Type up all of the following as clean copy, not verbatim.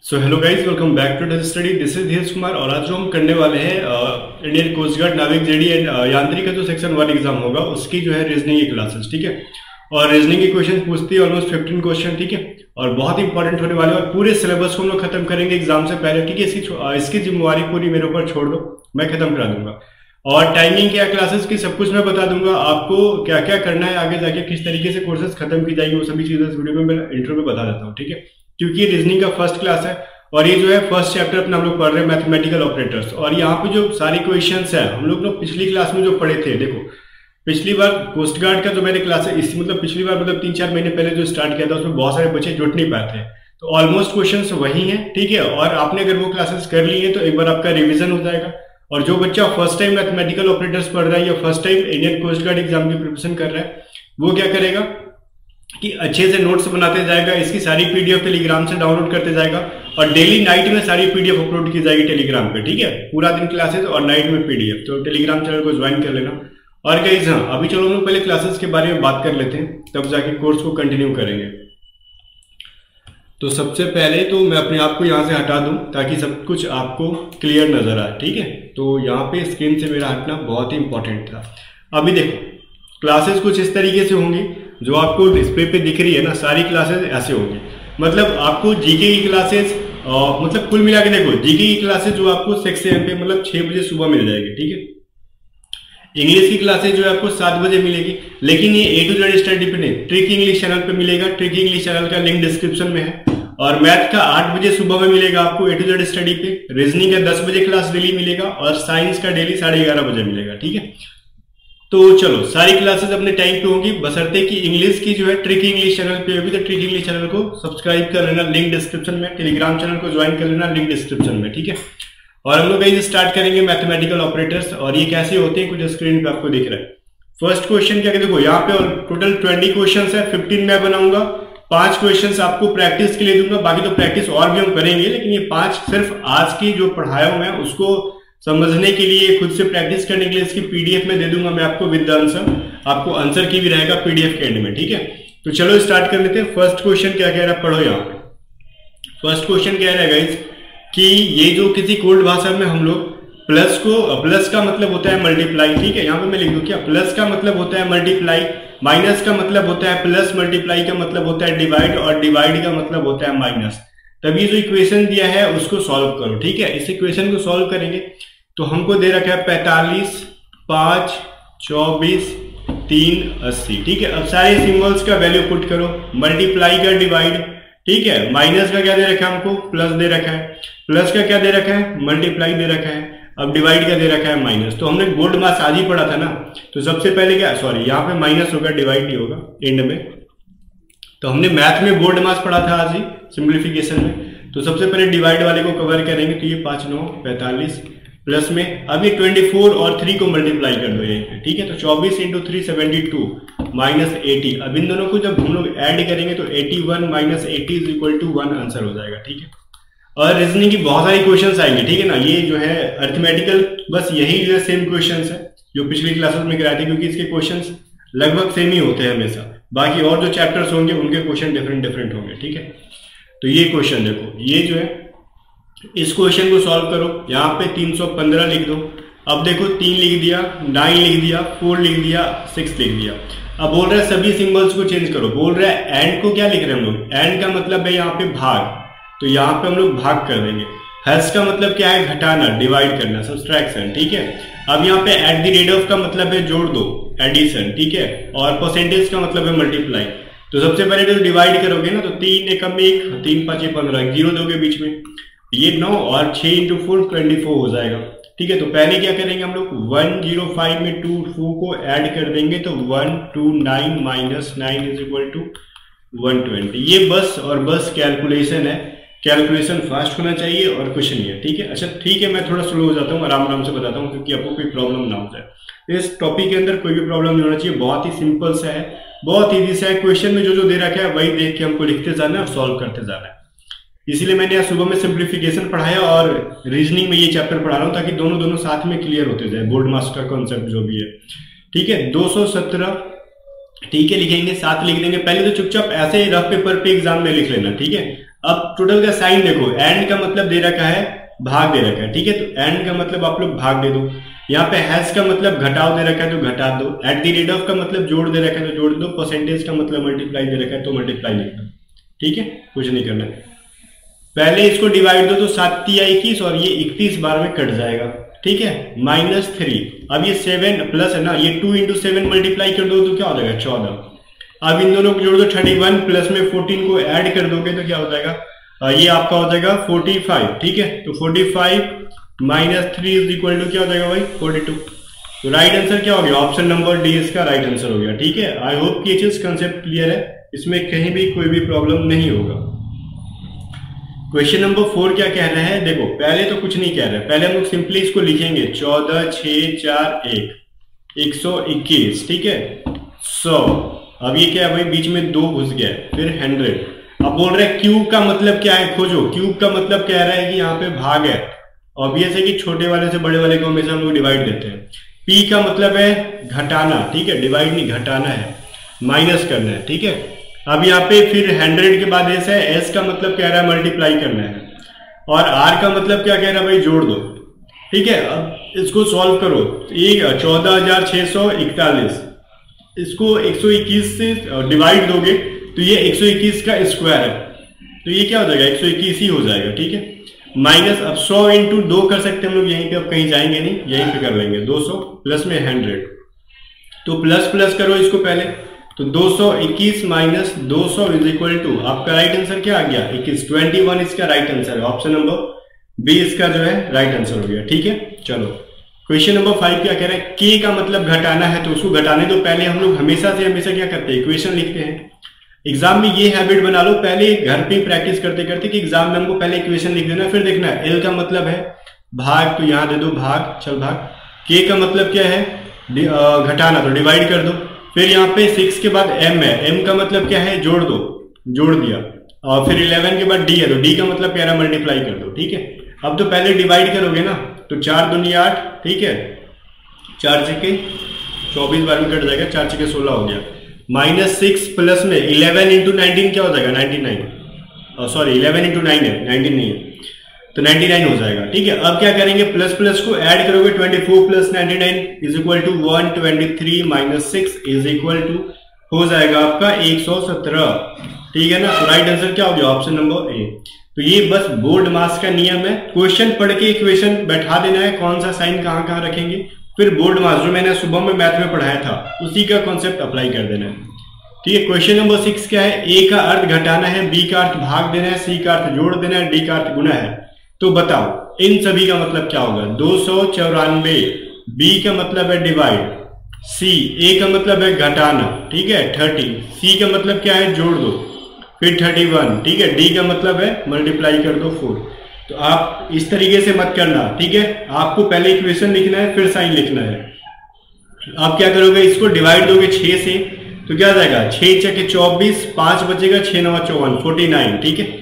So hello guys, welcome back to study. This is Dheeraj Kumar और आज जो हम करने वाले हैं इंडियन कोस्ट गार्ड नाविक जेडी एंड यांत्रिक का जो सेक्शन 1 एग्जाम होगा उसकी जो है रीजनिंग की क्लासेस, ठीक है। और रीजनिंग के क्वेश्चन पूछती है ऑलमोस्ट 15 क्वेश्चन, ठीक है। और बहुत इंपॉर्टेंट होने वाले और पूरे सिलेबस को हम लोग खत्म करेंगे एग्जाम से पहले, ठीक है। इसकी जिम्मेवारी पूरी मेरे ऊपर छोड़ दो, मैं खत्म करा दूंगा। और टाइमिंग क्या, क्लासेस की, सब कुछ मैं बता दूंगा आपको क्या क्या करना है आगे जाके, किस तरीके से कोर्सेज खत्म की जाएगी, वो सभी चीजें इस वीडियो में मैं इंट्रो में बता देता हूँ, ठीक है। क्योंकि ये रीजनिंग का फर्स्ट क्लास है और ये जो है फर्स्ट चैप्टर अपना हम लोग पढ़ रहे हैं मैथमेटिकल ऑपरेटर्स। और यहाँ पे जो सारी क्वेश्चंस है हम लोग पिछली क्लास में जो पढ़े थे, देखो पिछली बार कोस्ट गार्ड का जो मैंने क्लास है पिछली बार 3-4 महीने पहले जो स्टार्ट किया था उसमें बहुत सारे बच्चे जुट नहीं पाए थे, तो ऑलमोस्ट क्वेश्चंस वही है, ठीक है। और आपने अगर वो क्लासेस कर ली है तो एक बार आपका रिविजन हो जाएगा। और जो बच्चा फर्स्ट टाइम मैथमेटिकल ऑपरेटर्स पढ़ रहा है या first time Indian coast guard exam की प्रिपरेशन कर रहा है, वो क्या करेगा कि अच्छे से नोट्स बनाते जाएगा, इसकी सारी पीडीएफ टेलीग्राम से डाउनलोड करते जाएगा और डेली नाइट में सारी पीडीएफ अपलोड की जाएगी टेलीग्राम पे, ठीक है। पूरा दिन क्लासेस और नाइट में पीडीएफ, तो टेलीग्राम चैनल को ज्वाइन कर लेना। और गाइस हाँ, अभी चलो हम लोग पहले क्लासेस के बारे में बात कर लेते हैं, तब जाके कोर्स को कंटिन्यू करेंगे। तो सबसे पहले तो मैं अपने आप को यहाँ से हटा दूं ताकि सब कुछ आपको क्लियर नजर आए, ठीक है। तो यहाँ पे स्क्रीन से मेरा हटना बहुत ही इंपॉर्टेंट था। अभी देखो क्लासेस कुछ इस तरीके से होंगी, जो आपको डिस्प्ले पे दिख रही है ना, सारी क्लासेस ऐसे होंगी। मतलब आपको जीके की क्लासेस मतलब कुल मिला के देखो, जीके की क्लासेस जो आपको 6 AM पे मतलब 6 बजे सुबह मिल जाएगी, ठीक है। इंग्लिश की क्लासेस जो है आपको 7 बजे मिलेगी, लेकिन ये A to Z स्टडी पे नहीं, ट्रिक इंग्लिश चैनल पे मिलेगा। ट्रिक इंग्लिश चैनल का लिंक डिस्क्रिप्शन में है। और मैथ का 8 बजे सुबह में मिलेगा आपको A to Z स्टडी पे। रीजनिंग का 10 बजे क्लास डेली मिलेगा और साइंस का डेली 11:30 बजे मिलेगा, ठीक है। तो चलो सारी क्लासेस अपने टाइम पे होंगी, बशर्ते कि इंग्लिश की जो है ट्रिक इंग्लिश चैनल पे होगी, तो ट्रिक इंग्लिश चैनल को सब्सक्राइब कर लेना, लिंक डिस्क्रिप्शन में। टेलीग्राम चैनल को ज्वाइन कर लेना, लिंक डिस्क्रिप्शन में, ठीक है। और हम लोग स्टार्ट करेंगे मैथमेटिकल ऑपरेटर्स। और ये कैसे होते हैं कुछ स्क्रीन पे आपको दिख रहा है। फर्स्ट क्वेश्चन क्या, देखो यहाँ पे टोटल 20 क्वेश्चन है, 15 मैं बनाऊंगा, 5 क्वेश्चन आपको प्रैक्टिस के लिए दूंगा। बाकी तो प्रैक्टिस और भी हम करेंगे, लेकिन ये 5 सिर्फ आज की जो पढ़ाया हुआ है उसको समझने के लिए, खुद से प्रैक्टिस करने के लिए इसकी पीडीएफ में दे दूंगा मैं आपको विद आंसर। आपको आंसर की भी रहेगा पीडीएफ के एंड में, ठीक है। तो चलो स्टार्ट कर लेते हैं। फर्स्ट क्वेश्चन क्या कह रहा है, पढ़ो यहाँ पे। फर्स्ट क्वेश्चन कह रहा है गाइज कि ये जो किसी कोड भाषा में हम लोग प्लस का मतलब होता है मल्टीप्लाई, ठीक है। यहाँ पे मैं लिख दूं क्या, प्लस का मतलब होता है मल्टीप्लाई, माइनस का मतलब होता है प्लस, मल्टीप्लाई का मतलब होता है डिवाइड और डिवाइड का मतलब होता है माइनस। तब ये जो इक्वेशन दिया है उसको सॉल्व करो, ठीक है। इस इक्वेशन को सॉल्व करेंगे तो हमको दे रखा है 45, 5, 24, 3, 80, ठीक है। अब सारे सिंबल्स का वैल्यू पुट करो, मल्टीप्लाई का डिवाइड, ठीक है। माइनस का क्या दे रखा है हमको, प्लस दे रखा है। प्लस का क्या दे रखा है, मल्टीप्लाई दे रखा है। अब डिवाइड का दे रखा है माइनस। तो हमने बोर्ड मास आज ही पढ़ा था ना, तो सबसे पहले क्या, सॉरी यहाँ पे माइनस होगा, डिवाइड नहीं होगा एंड में। तो हमने मैथ में बोर्ड मास पढ़ा था आज ही सिंप्लीफिकेशन में। तो सबसे पहले डिवाइड वाले को कवर करेंगे, तो ये 5, 9, 45 प्लस में अब ये 24 और 3 को मल्टीप्लाई कर दो यहीं पे, ठीक है। तो 24 × 3 72 माइनस 80। अब इन दोनों को जब हम लोग ऐड करेंगे तो 81 माइनस 80 = 1 आंसर हो जाएगा, ठीक है। और रीजनिंग की बहुत सारी क्वेश्चंस आएंगे, ठीक है ना। ये जो है अरिथमेटिकल बस यही जो है सेम क्वेश्चंस है जो पिछली क्लासेस में कराए थे, क्योंकि इसके क्वेश्चंस लगभग सेम ही होते हैं हमेशा। बाकी और जो चैप्टर्स होंगे उनके क्वेश्चन डिफरेंट होंगे, ठीक है। तो ये क्वेश्चन देखो, ये जो है इस क्वेश्चन को सॉल्व करो। यहाँ पे 315 लिख दो। अब देखो 3 लिख दिया, 9 लिख दिया, 4 लिख दिया, 6 लिख दिया। अब बोल रहा है सभी सिंबल्स को चेंज करो। बोल रहा है एंड को क्या लिख रहे हैं हम लोग, एंड का मतलब है यहाँ पे भाग, तो यहाँ पे हम लोग भाग कर देंगे। हर्ष का मतलब क्या है, घटाना, डिवाइड करना, सब्सट्रैक्शन, ठीक है। अब यहाँ पे एट द रेट ऑफ का मतलब है जोड़ दो, एडिशन, ठीक है। और परसेंटेज का मतलब है मल्टीप्लाई। तो सबसे पहले तो डिवाइड करोगे ना, तो 3 एकम में 1, 3 5 15, 0 दोगे बीच में, ये 9 और 6 × 4 24 हो जाएगा, ठीक है। तो पहले क्या करेंगे हम लोग, 105 में 2 को ऐड कर देंगे, तो 129 माइनस 9 = 120। ये बस और बस कैलकुलेशन है, कैलकुलेशन फास्ट होना चाहिए और कुछ नहीं है, ठीक है। अच्छा ठीक है, मैं थोड़ा स्लो हो जाता हूँ, आराम से बताता हूँ क्योंकि आपको कोई प्रॉब्लम ना हो जाए। इस टॉपिक के अंदर कोई भी प्रॉब्लम नहीं होना चाहिए, बहुत ही सिंपल सा है, बहुत ईजी सा है। क्वेश्चन में जो दे रखा है वही देख के हमको लिखते जाना है और सॉल्व करते जाना है। इसीलिए मैंने आज सुबह में सिंप्लीफिकेशन पढ़ाया और रीजनिंग में ये चैप्टर पढ़ा रहा हूँ, ताकि दोनों साथ में क्लियर होते जाए, बोर्ड मास का कॉन्सेप्ट जो भी है, ठीक है। 217, ठीक है, लिखेंगे, 7 लिख देंगे। पहले तो चुपचाप ऐसे ही रफ पेपर पे एग्जाम में लिख लेना, ठीक है। अब टोटल का साइन देखो, एंड का मतलब दे रखा है, भाग दे रखा है, ठीक है। तो एंड का मतलब आप लोग भाग दे दो, यहाँ पे हैश का मतलब घटाव दे रखा है तो घटा दो, एट द रेट ऑफ का मतलब जोड़ दे रखा है तो जोड़ दो, परसेंटेज का मतलब मल्टीप्लाई दे रखा है तो मल्टीप्लाई लिख दो, ठीक है, कुछ नहीं करना। पहले इसको डिवाइड दो तो 7 या 21 और ये 31 बार में कट जाएगा, ठीक है, -3। अब ये 7 प्लस है ना, ये 2 इंटू 7 मल्टीप्लाई कर दो तो क्या हो जाएगा 14। अब इन दोनों को जोड़ दो 31 प्लस में 14 को ऐड कर दोगे तो क्या हो जाएगा, ये आपका हो जाएगा 45, ठीक है। तो 45 -3 इज इक्वल टू क्या हो जाएगा भाई 42। तो राइट आंसर क्या हो गया, ऑप्शन नंबर डी इसका राइट आंसर हो गया, ठीक है। आई होप कि ये चीज कंसेप्ट क्लियर है, इसमें कहीं भी कोई भी प्रॉब्लम नहीं होगा। क्वेश्चन नंबर 4 क्या कह रहा है, देखो पहले तो कुछ नहीं कह रहा है, पहले हम लोग सिंपली इसको लिखेंगे 14 6 4 1 121, ठीक है, 100। अब ये क्या है भाई, बीच में 2 घुस गया है, फिर 100। अब बोल रहे हैं क्यूब का मतलब क्या है, खोजो। क्यूब का मतलब कह रहा है कि यहाँ पे भाग है, ऑब्वियस है कि छोटे वाले से बड़े वाले को हमेशा हम लोग डिवाइड देते हैं। पी का मतलब है घटाना, ठीक है, डिवाइड नहीं घटाना है, माइनस करना है, ठीक है। अब यहाँ पे फिर 100 के बाद एस है, एस का मतलब कह रहा है मल्टीप्लाई करना है, और आर का मतलब क्या कह रहा है भाई, जोड़ दो, ठीक है। अब इसको सॉल्व करो, 14,641, इसको 121 से डिवाइड दोगे तो ये 121 का स्क्वायर है, तो ये क्या हो जाएगा 121 ही हो जाएगा, ठीक है। माइनस अब 100 इंटू 2 कर सकते हैं हम लोग, यहीं पे अब कहीं जाएंगे नहीं, यहीं पे कर लेंगे 200 प्लस में 100, तो प्लस प्लस करो इसको पहले, तो 221 माइनस 200 इज इक्वल टू, आपका राइट आंसर क्या आ गया 21, 21 इसका राइट आंसर है, ऑप्शन नंबर बी इसका जो है राइट आंसर हो गया, ठीक है। चलो क्वेश्चन नंबर 5 क्या कह रहा है, के का मतलब घटाना है, तो उसको घटाने तो पहले हम लोग हमेशा क्या करते हैं, इक्वेशन लिखते हैं। एग्जाम में ये हैबिट बना लो, पहले घर पे प्रैक्टिस करते करते कि एग्जाम में हमको पहले इक्वेशन लिख देना, फिर देखना है एल का मतलब है भाग, तो यहां दे दो भाग, चल भाग। के का मतलब क्या है घटाना, तो डिवाइड कर दो। फिर यहाँ पे 6 के बाद m है, m का मतलब क्या है जोड़ दो, जोड़ दिया। और फिर 11 के बाद d है, तो d का मतलब क्या है मल्टीप्लाई कर दो, ठीक है। अब तो पहले डिवाइड करोगे ना, तो 4 दूनी 8, ठीक है, 4 छक्के 24 बार में कट जाएगा, 4 छक्के 16 हो गया। -6 प्लस में 11 इंटू 19 क्या हो जाएगा 99, सॉरी 11 इंटू 9 है, 19 नहीं है, तो 99 हो जाएगा, ठीक है। अब क्या करेंगे, प्लस प्लस को ऐड करोगे, 24 plus 99 is equal to 123 minus 6 is equal to हो जाएगा आपका 117, ठीक है ना। तो राइट आंसर क्या हो गया ऑप्शन नंबर ए। तो ये बस बोर्ड मास का नियम है, क्वेश्चन पढ़ के इक्वेशन बैठा देना है, कौन सा साइन कहाँ कहाँ रखेंगे, फिर बोर्ड मास जो मैंने सुबह में मैथ में पढ़ाया था उसी का कॉन्सेप्ट अप्लाई कर देना है, ठीक है। क्वेश्चन नंबर 6 क्या है, ए का अर्थ घटाना है, बी का अर्थ भाग देना है, सी का अर्थ जोड़ देना है, डी का अर्थ गुना है। तो बताओ इन सभी का मतलब क्या होगा, 294, बी का मतलब है डिवाइड, सी ए का मतलब है घटाना, ठीक है 30, सी का मतलब क्या है जोड़ दो, फिर 31, ठीक है, डी का मतलब है मल्टीप्लाई कर दो 4। तो आप इस तरीके से मत करना, ठीक है, आपको पहले इक्वेशन लिखना है फिर साइन लिखना है। आप क्या करोगे, इसको डिवाइड दोगे 6 से तो क्या आ जाएगा 6 छक्के 24, 5 बचेगा, 6 9 54 49, ठीक है।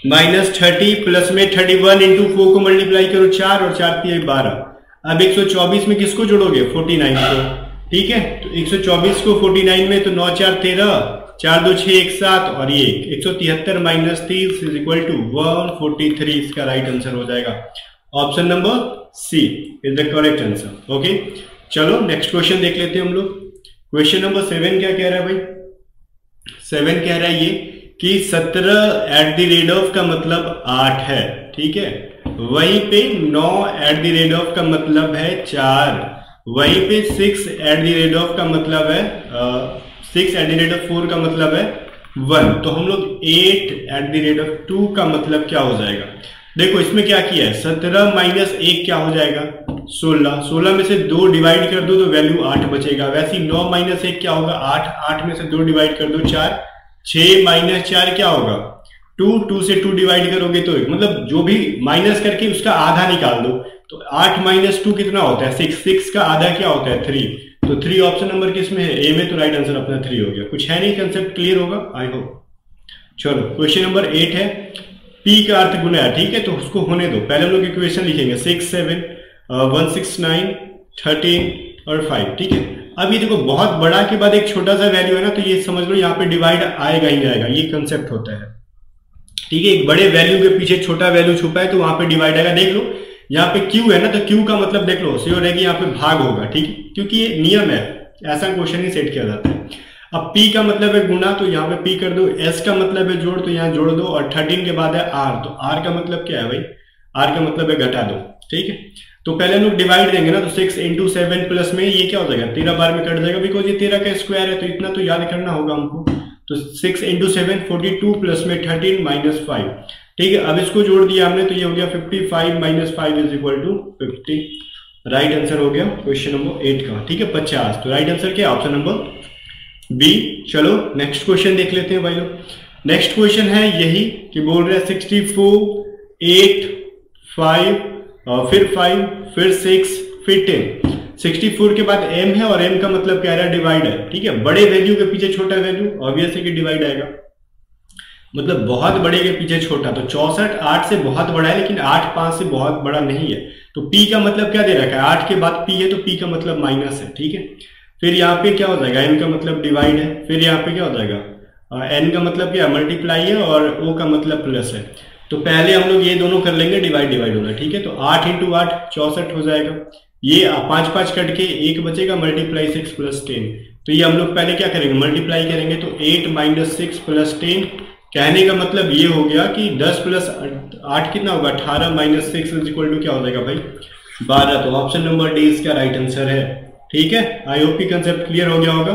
-30 प्लस में 31 इंटू 4 को मल्टीप्लाई करो 4 और 4 3 12। अब 124 में किसको जोड़ोगे 49 को, ठीक है। तो 124 को 49 में, तो 9 4 13, 4 2 6 1 7 और ये 173 माइनस 30 इज इक्वल टू 143, इसका राइट आंसर हो जाएगा, option number C is the correct answer, okay. चलो नेक्स्ट क्वेश्चन देख लेते हैं हम लोग। क्वेश्चन नंबर 7 क्या कह रहा है भाई, 7 कह रहा है ये कि 17 एट द रेट ऑफ का मतलब 8 है, ठीक है। वहीं पे 9 एट द रेट ऑफ का मतलब है 4, वहीं पे 6 एट द रेट ऑफ का मतलब है 6 एट द रेट ऑफ 4 का मतलब है 1। तो हम लोग 8 एट द रेट ऑफ 2 का मतलब क्या हो जाएगा, देखो इसमें क्या किया है, 17 माइनस 1 क्या हो जाएगा 16, 16 में से 2 डिवाइड कर दो तो वैल्यू 8 बचेगा। वैसे 9 माइनस 1 क्या होगा 8, 8 में से 2 डिवाइड कर दो 4, 6 माइनस 4 क्या होगा 2, 2 से 2 डिवाइड करोगे तो मतलब जो भी माइनस करके उसका आधा निकाल दो, तो 8 माइनस 2 कितना होता है 6, 6 का आधा क्या होता है 3, तो 3 ऑप्शन नंबर किसमें है ए में, तो राइट आंसर अपना 3 हो गया। कुछ है नहीं, कंसेप्ट क्लियर होगा आई होप। चलो क्वेश्चन नंबर 8 है, पी का अर्थ गुना है, ठीक है, तो उसको होने दो, पहले हम लोग इक्वेशन लिखेंगे 6 7 169 13 और 5, ठीक है। अब ये देखो बहुत बड़ा के बाद एक छोटा सा वैल्यू है ना, तो ये समझ लो यहाँ पे डिवाइड आएगा ही आएगा, ये कंसेप्ट होता है। ठीक है, एक बड़े वैल्यू के पीछे छोटा वैल्यू छुपा है तो वहां पे डिवाइड आएगा। देख लो यहाँ पे क्यू है ना, तो क्यू का मतलब देख लो श्योर है कि यहाँ पे भाग होगा, ठीक है, क्योंकि ये नियम है, ऐसा क्वेश्चन ही सेट किया जाता है। अब P का मतलब है गुना, तो यहाँ पे P कर दो, S का मतलब है जोड़, तो यहाँ जोड़ दो, और 13 के बाद है R, तो R का मतलब क्या है भाई, R का मतलब है घटा दो, ठीक है। तो पहले हम लोग डिवाइड देंगे ना, तो 6 इंटू 7 प्लस में ये क्या हो जाएगा 13 बार में कट जाएगा, बिकॉज ये 13 का स्क्वायर है, तो इतना तो याद करना होगा हमको। तो 6 इंटू 7 42 प्लस में 13 माइनस 5, ठीक है। अब इसको जोड़ दिया हमने, तो ये हो गया 55 minus 5 is equal to 50। Right answer हो गया क्वेश्चन नंबर 8 का, ठीक है, 50। तो राइट आंसर क्या, ऑप्शन नंबर बी। चलो नेक्स्ट क्वेश्चन देख लेते हैं भाई लोग। नेक्स्ट क्वेश्चन है यही कि बोल रहे हैं 64 8 5 फिर 5 फिर 6 फिर 10। 64 के बाद m है और m का मतलब क्या है, डिवाइड है, ठीक है। बड़े वैल्यू के पीछे छोटा वैल्यू, ऑब्वियस है कि डिवाइड आएगा, मतलब बहुत बड़े के पीछे छोटा। तो 64 8 से बहुत बड़ा है, लेकिन 8 5 से बहुत बड़ा नहीं है। तो p का मतलब क्या दे रखा है, 8 के बाद p है, तो p का मतलब माइनस है, ठीक है। फिर यहाँ पे क्या हो जाएगा, n का मतलब डिवाइड है, फिर यहाँ पे क्या हो जाएगा, n का मतलब क्या मल्टीप्लाई है, और o का मतलब प्लस है। तो पहले हम लोग ये दोनों कर लेंगे, डिवाइड होना, ठीक है। तो 8 इंटू 8 64 हो जाएगा, ये 5 5 कट के 1 बचेगा, मल्टीप्लाई 6 प्लस 10। तो ये हम लोग पहले क्या करेंगे, मल्टीप्लाई करेंगे, तो 8 माइनस 6 प्लस 10। कहने का मतलब ये हो गया कि 10 प्लस 8 कितना होगा, 18 माइनस 6 इज इक्वल टू क्या हो जाएगा भाई 12। तो ऑप्शन नंबर डी इसका राइट आंसर है, ठीक है। आई होप की कंसेप्ट क्लियर हो गया होगा।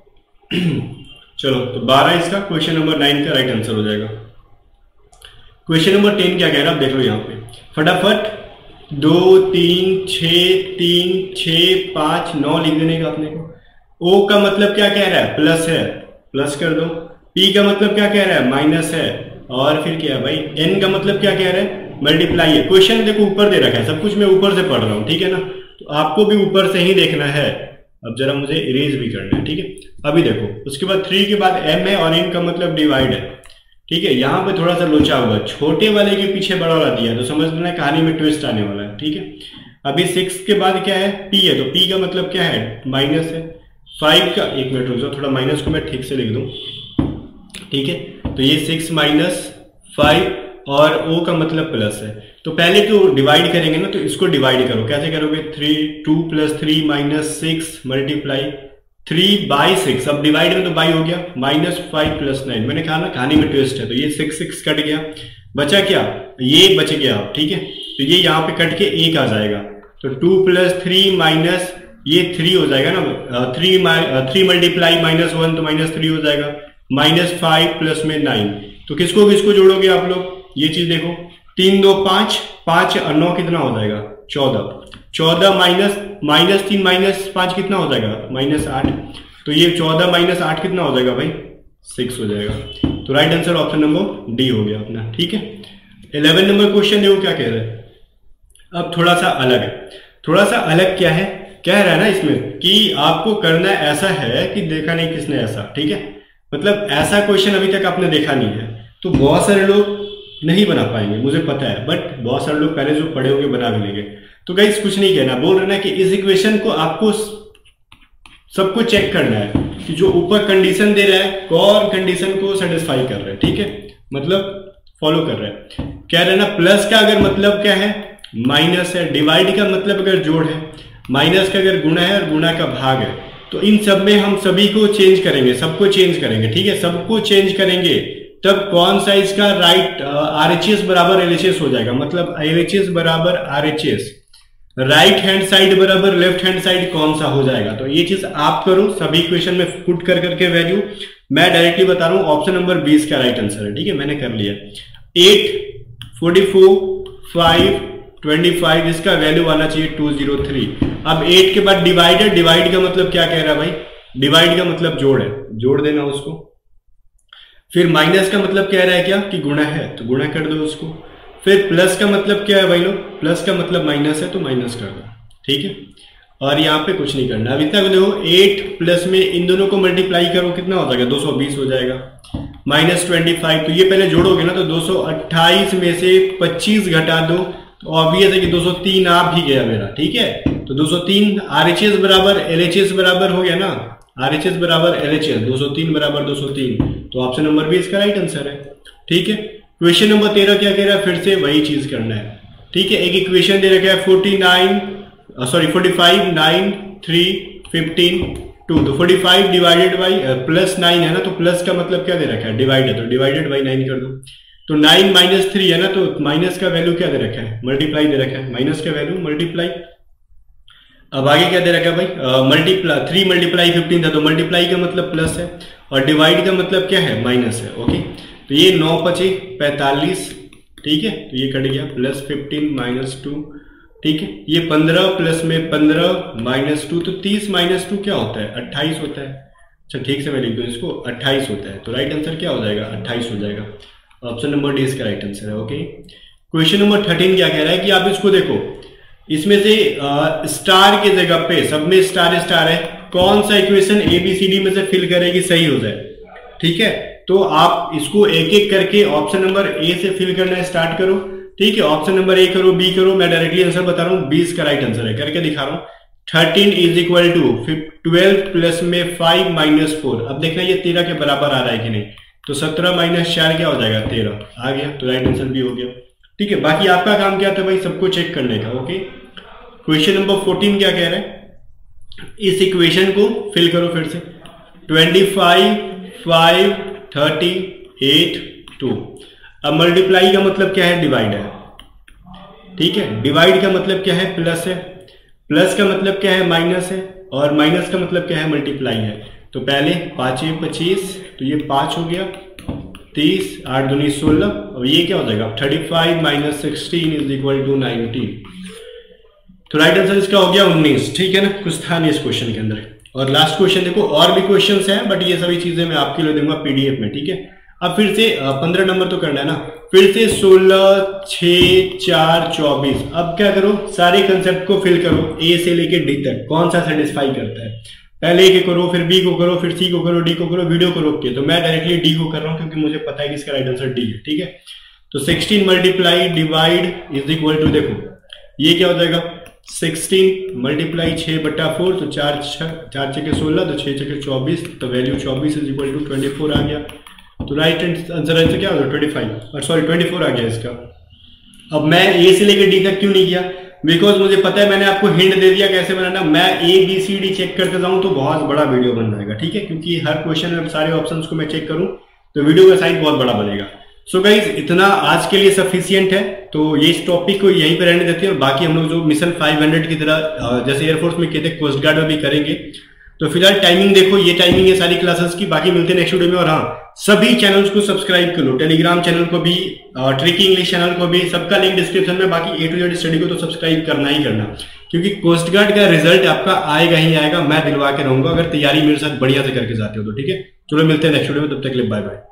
चलो तो 12 इसका क्वेश्चन नंबर 9 का राइट आंसर हो जाएगा। क्वेश्चन नंबर 10 क्या कह रहा है, आप देख लो यहाँ पे फटाफट, 2 3 6 3 6 5 9 लिख देने का अपने को। O का मतलब क्या कह रहा है, प्लस है, प्लस कर दो। P का मतलब क्या कह रहा है, माइनस है, और फिर क्या है भाई, N का मतलब क्या कह रहा है, मल्टीप्लाई है। क्वेश्चन देखो ऊपर दे रखा है, सब कुछ मैं ऊपर से पढ़ रहा हूँ, ठीक है ना, तो आपको भी ऊपर से ही देखना है। अब जरा मुझे इरेज भी करना है, ठीक है। अभी देखो उसके बाद 3 के बाद M है और N का मतलब डिवाइड है, ठीक है। यहाँ पे थोड़ा सा लोचा होगा, छोटे वाले के पीछे बड़ा वाला दिया, तो समझ लेना कहानी में ट्विस्ट आने वाला है, ठीक है। अभी 6 के बाद क्या है, P है, तो P का मतलब क्या है, माइनस है। 5 का, एक मिनट रुक जाओ, थोड़ा माइनस को मैं ठीक से लिख दूं, ठीक है। तो ये 6 माइनस 5 और O का मतलब प्लस है। तो पहले तो डिवाइड करेंगे ना, तो इसको डिवाइड करो, कैसे करोगे, 2 प्लस 3 माइनस 6 मल्टीप्लाई 3 बाई 6। अब डिवाइड में तो बाई हो गया, माइनस 5 प्लस 9। मैंने कहा ना कहानी में ट्विस्ट है, तो ये 6 6 कट गया, बचा क्या, ये बच गया, ठीक है। तो ये यहाँ पे कट के 1 आ जाएगा, तो 2 प्लस 3 माइनस ये 3 हो जाएगा ना, 3 मल्टीप्लाई माइनस 1 तो माइनस 3 हो जाएगा, माइनस 5 प्लस में 9। तो किसको किसको जोड़ोगे आप लोग, ये चीज देखो, 3 2 5 5 और 9 कितना हो जाएगा 14 माइनस 3 माइनस 5 कितना हो जाएगा, माइनस 8। तो ये 14 माइनस 8 कितना हो जाएगा भाई 6 हो जाएगा। तो right answer option number D हो गया अपना, ठीक है। 11 नंबर क्वेश्चन देखो क्या कह रहा है, अब थोड़ा सा अलग है। थोड़ा सा अलग क्या है, कह रहा है ना इसमें कि आपको करना ऐसा है कि देखा नहीं किसने ऐसा, ठीक है। मतलब ऐसा क्वेश्चन अभी तक आपने देखा नहीं है, तो बहुत सारे लोग नहीं बना पाएंगे, मुझे पता है, बट बहुत सारे लोग पहले जो पढ़े होंगे बना भी लेंगे। तो गाइस कुछ नहीं कहना, बोल रहे ना कि इस इक्वेशन को आपको सबको चेक करना है कि जो ऊपर कंडीशन दे रहा है कौन कंडीशन को सेटिस्फाई कर रहा है, ठीक है, मतलब फॉलो कर रहा है। कह रहे ना प्लस का अगर मतलब क्या है, माइनस है, डिवाइड का मतलब अगर जोड़ है, माइनस का अगर गुणा है और गुणा का भाग है, तो इन सब में हम सभी को चेंज करेंगे, सबको चेंज करेंगे, ठीक है। सबको चेंज करेंगे तब कौन सा इसका राइट RHS बराबर LHS हो जाएगा, मतलब LHS बराबर RHS, राइट हैंड साइड बराबर लेफ्ट हैंड साइड कौन सा हो जाएगा। तो ये चीज आप करो, सभी इक्वेशन में पुट कर करके वैल्यू, मैं डायरेक्टली बता रहा हूं, ऑप्शन नंबर 20 का राइट आंसर है, ठीक है, मैंने कर लिया। 8 44 5 25 इसका वैल्यू आना चाहिए 203। अब 8 के बाद डिवाइड है, डिवाइड का मतलब क्या कह रहा है भाई, डिवाइड का मतलब जोड़ है, जोड़ देना उसको। फिर माइनस का मतलब कह रहा है क्या कि गुणा है, तो गुणा कर दो उसको। फिर प्लस का मतलब क्या है भाई लोग, प्लस का मतलब माइनस है, तो माइनस कर दो, ठीक है। और यहाँ पे कुछ नहीं करना, अब इतना देखो 8 प्लस में इन दोनों को मल्टीप्लाई करो, कितना हो जाएगा 220 हो जाएगा, माइनस 25। तो ये पहले जोड़ोगे ना, तो 228 में से 25 घटा दो, तो ऑब्वियस है कि 203 आ भी गया मेरा, ठीक है। तो 203 RHS बराबर LHS बराबर हो गया ना, RHS बराबर LHS, 203 बराबर 203। तो ऑप्शन नंबर भी इसका राइट आंसर है, ठीक है। क्वेश्चन नंबर 13 क्या कह रहा है, फिर से वही चीज करना है, ठीक है। एक इक्वेशन दे रखा है 45 9 3 15 2, तो 45 डिवाइडेड बाई प्लस 9 है ना, तो प्लस का मतलब क्या दे रखा है, डिवाइड है, तो डिवाइडेड बाई 9 कर दो। तो 9 माइनस 3 है ना, तो माइनस का वैल्यू क्या दे रखा है, मल्टीप्लाई दे रखा है, माइनस का वैल्यू मल्टीप्लाई। अब आगे क्या दे रखा है भाई, मल्टीप्लाई 3 मल्टीप्लाई 15 था, तो मल्टीप्लाई का मतलब प्लस है और डिवाइड का मतलब क्या है, माइनस है। ओके, तो ये 9 पचे 45, ठीक है, तो ये कट गया, प्लस 15 माइनस 2, ठीक है। ये 15 प्लस में 15 माइनस 2, तो 30 माइनस 2 क्या होता है, 28 होता है। अच्छा ठीक से मैं लिख दूं इसको, 28 होता है, तो राइट आंसर क्या हो जाएगा, 28 हो जाएगा। ऑप्शन नंबर डी इसका राइट आंसर है। ओके, क्वेश्चन नंबर 13 क्या कह रहा है कि आप इसको देखो, इसमें से स्टार की जगह पे सब में स्टार स्टार है, कौन सा इक्वेशन ABCD में से फिल करेगी सही हो जाए, ठीक है। तो आप इसको एक एक करके ऑप्शन नंबर ए से फिल करना स्टार्ट करो, ठीक है। ऑप्शन नंबर ए करो, बी करो, मैं डायरेक्टली आंसर बता रहा हूं, 20 का राइट आंसर है, करके दिखा रहा हूं। 13 इज इक्वल टू 12 प्लस में 5 माइनस 4, अब देखना ये 13 के बराबर आ रहा है कि नहीं, तो 17 माइनस 4 क्या हो जाएगा, 13 आ गया, तो राइट आंसर भी हो गया, ठीक है। बाकी आपका काम क्या था भाई, सबको चेक करने का। ओके, क्वेश्चन नंबर 14 क्या कह रहा है, इस इक्वेशन को फिल करो फिर से, 25 5 30 8 2। अब मल्टीप्लाई का मतलब क्या है, डिवाइड है, ठीक है। डिवाइड का मतलब क्या है, प्लस है, प्लस का मतलब क्या है, माइनस है, और माइनस का मतलब क्या है, मल्टीप्लाई है। तो पहले 5 25, तो ये 5 हो गया, 30 8 दूनी 16, और ये क्या हो जाएगा 35 माइनस 16 इज इक्वल टू 19। तो राइट आंसर इसका हो गया 19, ठीक है ना, कुछ था नहीं इस क्वेश्चन के अंदर। और लास्ट क्वेश्चन देखो, और भी क्वेश्चंस हैं बट ये सभी चीजें मैं आपके लिए दूंगा PDF में, ठीक है। अब फिर से 15 नंबर तो करना है ना, फिर से 16 6 4 24। अब क्या करो, सारे कंसेप्ट को फिल करो A से लेके D तक, कौन सा सेटिस्फाई करता है। पहले A को करो, फिर B को करो, फिर C को करो, D को करो, वीडियो को रोक के। तो मैं डायरेक्टली D को कर रहा हूं क्योंकि मुझे पता है कि इसका राइट आंसर D है, ठीक है। तो 16 multiply divide is equal to, देखो ये क्या हो जाएगा, 16 मल्टीप्लाई 6/4, तो 4 6 16, तो 6 6 24, तो वैल्यू 24 इज इक्वल टू 24 आ गया। तो राइट आंसर क्या होगा 25, और सॉरी 24 आ गया इसका। अब मैं A से लेकर D तक क्यों नहीं किया, बिकॉज मुझे पता है, मैंने आपको हिंट दे दिया कैसे बनाना। मैं ABCD चेक करते जाऊं तो बहुत बड़ा वीडियो बन जाएगा, ठीक है, क्योंकि हर क्वेश्चन में सारे ऑप्शंस को मैं चेक करूं तो वीडियो का साइज बहुत बड़ा बनेगा। सो गाइज इतना आज के लिए सफिशियंट है, तो ये इस टॉपिक को यहीं पर रहने देते हैं। और बाकी हम लोग जो मिशन 500 की तरह जैसे एयरफोर्स में किए थे, कोस्ट गार्ड में भी करेंगे। तो फिलहाल टाइमिंग देखो, ये टाइमिंग है सारी क्लासेस की। बाकी मिलते हैं नेक्स्ट वीडियो में। और हाँ, सभी चैनल्स को सब्सक्राइब कर लो, टेलीग्राम चैनल को भी, ट्रिकी इंग्लिश चैनल को भी, सबका लिंक डिस्क्रिप्शन में। बाकी A to Z स्टडी को तो सब्सक्राइब करना ही करना, क्योंकि कोस्ट गार्ड का रिजल्ट आपका आएगा ही आएगा, मैं दिलवा के रहूंगा अगर तैयारी मेरे साथ बढ़िया से करके जाते हो तो, ठीक है। चलो मिलते हैं नेक्स्ट वीडियो में, तब तक के लिए बाय बाय।